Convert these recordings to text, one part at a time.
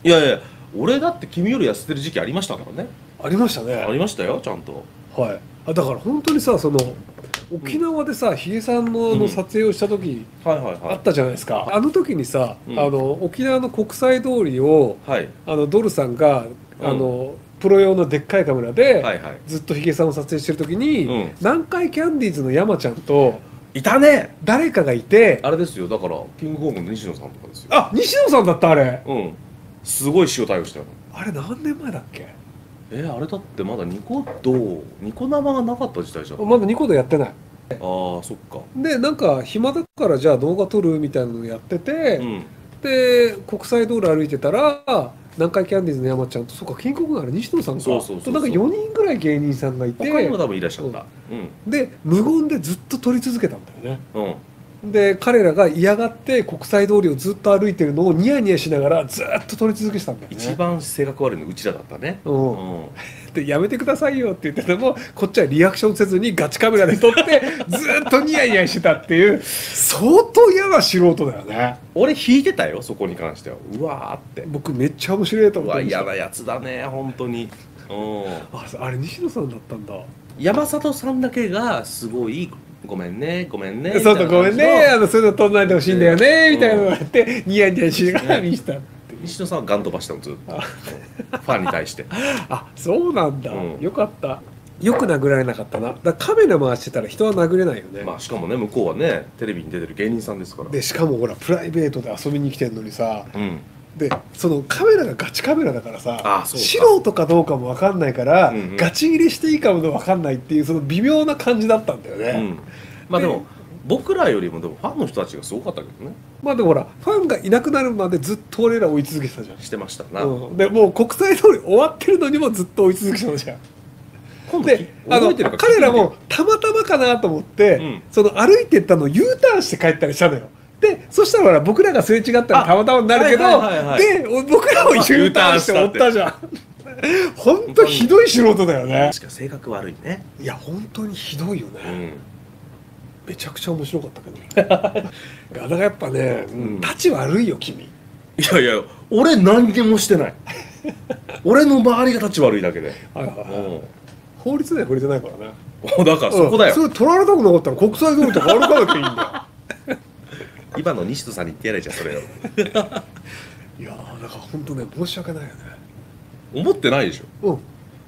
いやいや、俺だって君より痩せてる時期ありましたからね。 ありましたあね。 りましたよ、ちゃんと。 はい。だから本当にさ、沖縄でさ、ヒゲさんの撮影をした時はいはいはい。 あったじゃないですか。あの時にさ、 うん沖縄の国際通りをはい。 ドルさんがうんプロ用のでっかいカメラはいではい。 ずっとヒゲさんを撮影してる時に、 うん南海キャンディーズの山ちゃんといたね。 誰かがいて、 あれですよ、だから、キングコングの西野さんとかですよ。 あ、西野さんだった、あれ。 うん。すごい塩対応したよ。 あれ何年前だっけ？ あれだってまだニコ生がなかった時代じゃん。あまだニコ動やってない。 あ、そっか。 で、なんか暇だからじゃあ動画撮るみたいなのやってて、 うん。 で国際通り歩いてたら南海キャンディーズの山ちゃんと、そっか、キングコングのあれ西野さんか、 そうそうそうそうとなんか4人ぐらい芸人さんがいて、 他にも多分いらっしゃった。 で無言でずっと撮り続けたんだよね。 うん。うん。 で彼らが嫌がって国際通りをずっと歩いてるのをニヤニヤしながらずっと撮り続けてたんだよね。 一番性格悪いのうちらだったね。 うんうん。 でやめてくださいよって言ってても、こっちはリアクションせずにガチカメラで撮ってずっとニヤニヤしてたっていう、相当嫌な素人だよね。 俺引いてたよ、そこに関しては。うわーって。 僕めっちゃ面白いとうわ、 思ってました。 嫌なやつだね、本当に。うん。 あれ西野さんだったんだ。 山里さんだけがすごい、ごめんね、ごめんね。 そうそう、ごめんね、そういうの撮んないでほしいんだよね、みたいなのがあってうニヤニヤしながら見せた。 西野さんはガン飛ばしたの、ずっと。ファンに対して。 あ、そうなんだ、 うんよかった。よく殴られなかったな。だからカメラ回してたら人は殴れないよね。 まあ、しかもね、向こうはね、テレビに出てる芸人さんですから。 でしかもほらプライベートで遊びに来てんのにさ、 うん。 でそのカメラがガチカメラだからさ、 あそうか素人かどうかも分かんないから、 うんうん、 ガチ入れしていいかも分かんないっていう、その微妙な感じだったんだよね。 うん。まあでも、僕らよりもでもファンの人たちがすごかったけどね。 まあでもほらファンがいなくなるまでずっと俺ら追い続けてたじゃん。 してましたな。 でもう国際通り終わってるのにもずっと追い続けてたじゃん。 今度で覚えてるか彼らもたまたまかなと思って、 うんその歩いてったのを U ターンして帰ったりしたのよ。でそしたらほら僕らがすれ違ったらたまたまになるけど、 はいはいはいはいで僕らも U ターンして追ったじゃん。本当ひどい素人だよね。 確か性格悪いね。 いや本当にひどいよね、 うん。 めちゃくちゃ面白かったけどいやだからやっぱね、 うん立ち悪いよ君。 いやいや、俺何にもしてない。俺の周りが立ち悪いだけで。 はいはいはい、 うん。 法律では触れてないからね。 だからそこだよ。 それ取られたくなかったら国際通りとか歩かなきゃいいんだよ。 今の西野さんに言ってやれじゃん、それを。 いやだから本当ね、申し訳ないよね。 思ってないでしょ。 うん。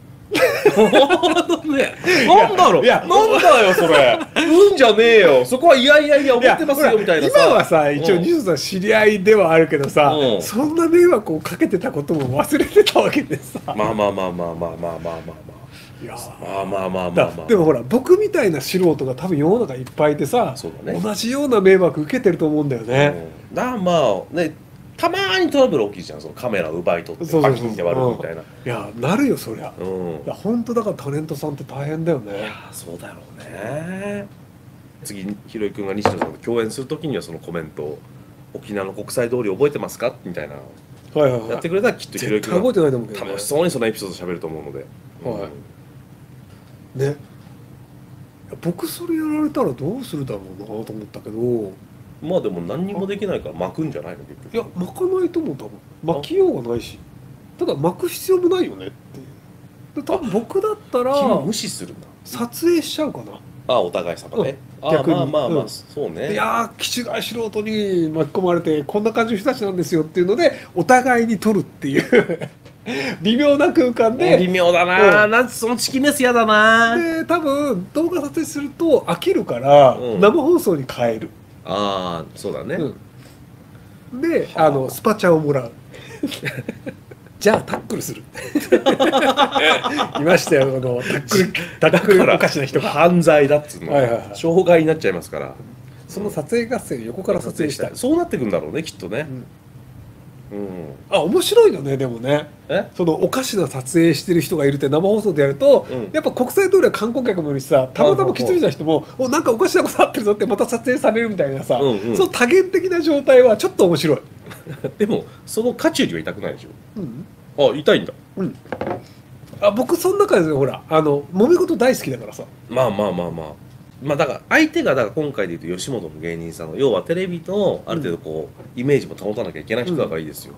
なんだろう、 いやなんだよそれ。うんじゃねえよ。そこはいやいやいや思ってますよみたいなさ。 今はさ、一応西野さん知り合いではあるけどさ、 うんそんな迷惑をかけてたことも忘れてたわけでさ。 まあまあまあまあまあまあまあまあまいやあまあまあまあまあ。 でもほら僕みたいな素人が多分世の中いっぱいいてさ、 そうだね同じような迷惑受けてると思うんだよね。 まあね、たまーにトラブル起きるじゃん、そのカメラを奪い取ってパキンって割るみたいな。 いやなるよそりゃ。 うん。 いや本当だからタレントさんって大変だよね。 そうだろうね。次ひろゆきくんが西野さんと共演するときにはそのコメントを沖縄の国際通り覚えてますかみたいなはいはいはい。 やってくれたらきっとひろゆきくん絶対覚えてないと思うけどね。 楽しそうにそのエピソード喋ると思うので。 はいね。いや僕それやられたらどうするだろうなと思ったけど、 まあでも何にもできないから巻くんじゃないの結局。 いや巻かないと思う。多分巻きようがないし、ただ巻く必要もないよねっていう。で多分僕だったら君無視するんだ。 撮影しちゃうかな。 あ、お互い様ね。あ、 逆にまあまあまあ、 うんそうね。 いやー気違い素人に巻き込まれてこんな感じの人たちなんですよっていうのでお互いに撮るっていう微妙な空間で。 微妙だな、 うんなんそのチキンレスやだな。 で多分動画撮影すると飽きるからうん生放送に変える、 ああ、そうだね。 でスパチャをもらうじゃあタックルするいましたよタックルおかしな人が。 犯罪だっつうの、 はいはいはい傷害になっちゃいますから。 その撮影合戦横から撮影したい。 そうなってくんだろうね、きっとね。うん。 あ面白いよね。でもね、 えそのおかしな撮影してる人がいるって生放送でやると、 うんやっぱ国際通りは観光客もいるしさ、たまたま気づいた人もおなんかおかしなことあってるぞってまた撮影されるみたいなさ、 うんうん、 その多元的な状態はちょっと面白い。 でもその渦中にはいたくないでしうんょ。あ、痛いんだ。 あ僕その中でほら揉め事大好きだからさ。 まあまあまあまあ。まあだから相手がだから今回で言うと吉本の芸人さんの要はテレビとある程度こうイメージも保たなきゃいけない人だからいいですよ。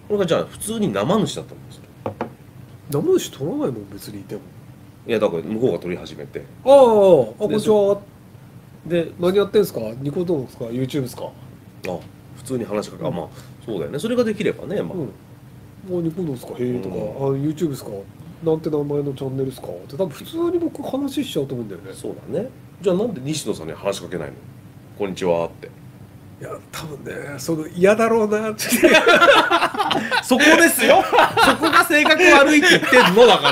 これがじゃあ普通に生主だったんですよ。 生主取らないもん別にいても。 いやだから向こうが撮り始めて、 ああ、こんにちは。 で何やってんすか？ニコ動ですか？ YouTube ですか？ あ普通に話しかけ、あまあそうだよね、それができればね、まあ、 うん。ニコ動ですか？へえとか、YouTube ですか？なんて名前のチャンネルですか？って多分普通に僕話しちゃうと思うんだよね。 そうだね。じゃあなんで西野さんに話しかけないの？こんにちはって。 いや多分ね、その嫌だろうなってそこですよ。そこが性格悪いって言ってんのだから。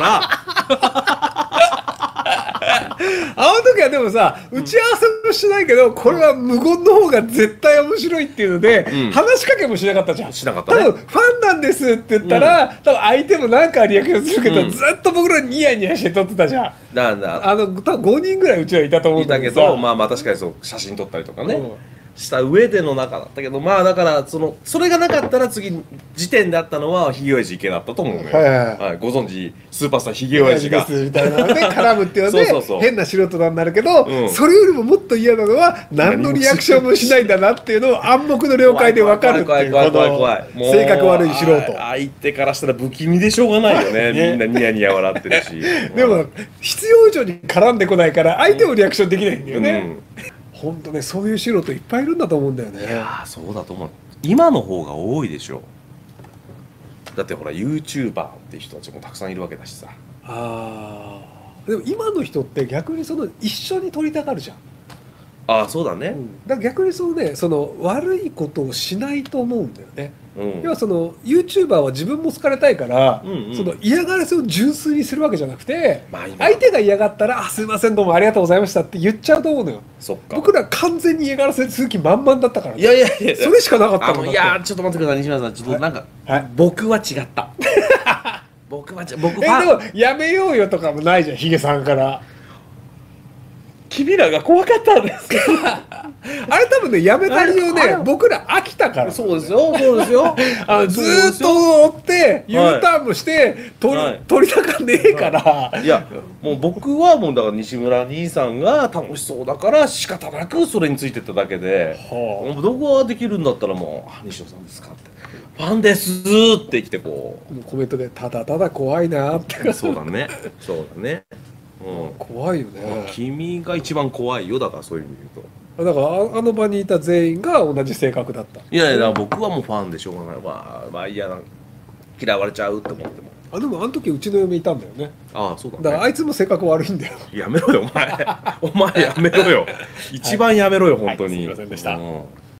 あの時はでもさ、打ち合わせもしないけど、これは無言の方が絶対面白いっていうので、話しかけもしなかったじゃん。 しなかったね。 多分ファンなんですって言ったら、多分相手もなんかリアクションするけど、ずっと僕らニヤニヤして撮ってたじゃん。 なんだ。 多分5人ぐらいうちはいたと思うんだけど。 いたけど、まあまあ確かにそう写真撮ったりとかね。した上での中だったけど、まあだからそれがなかったら次時点であったのはひげおやじ池だったと思うのよ。はい、ご存知スーパースターひげおやじがみたいなので絡むっていうのでそう変な素人なんなるけど、それよりももっと嫌なのは何のリアクションもしないんだなっていうのを暗黙の了解で分かるっていう、 怖い性格悪い素人。 相手からしたら不気味でしょうがないよね。みんなニヤニヤ笑ってるし。 でも必要以上に絡んでこないから相手もリアクションできないんだよね。本当ね、そういう素人いっぱいいるんだと思うんだよね。 いやそうだと思う。今の方が多いでしょ。だってほら YouTuber っていう人たちもたくさんいるわけだしさ。 でも今の人って逆に一緒に撮りたがるじゃん。 そうだね。 だから逆に悪いことをしないと思うんだよね。要はYouTuber は自分も好かれたいから、嫌がらせを純粋にするわけじゃなくて、相手が嫌がったら「すいませんどうもありがとうございました」って言っちゃうと思うのよ。僕ら完全に嫌がらせする気満々だったから、 いやそれしかなかったもん。 いやちょっと待ってください西村さん、ちょっとなんか僕は違った。僕でもやめようよとかもないじゃん、ヒゲさんから。 君らが怖かったんですあれ多分ね、やめた理由ね、僕ら飽きたから。 そうですよ、そうですよ。 ずーっと追って U ターンもして取りたかねえから。 いやもう僕はもうだから西村兄さんが楽しそうだから仕方なくそれについてっただけで、どこができるんだったらもう「西野さんですか?」って「ファンです」って来てこうコメントでただただ怖いなって。 そうだね、そうだね。 怖いよね。 君が一番怖いよ、だからそういう意味で言うと。だからあの場にいた全員が同じ性格だった。 いやいや僕はもうファンでしょうがない。まあ嫌な、嫌われちゃうって思っても。 でもあの時うちの嫁いたんだよね。 そうだね。 だからあいつも性格悪いんだよ。 やめろよお前。お前やめろよ。一番やめろよ本当に。 すいませんでした。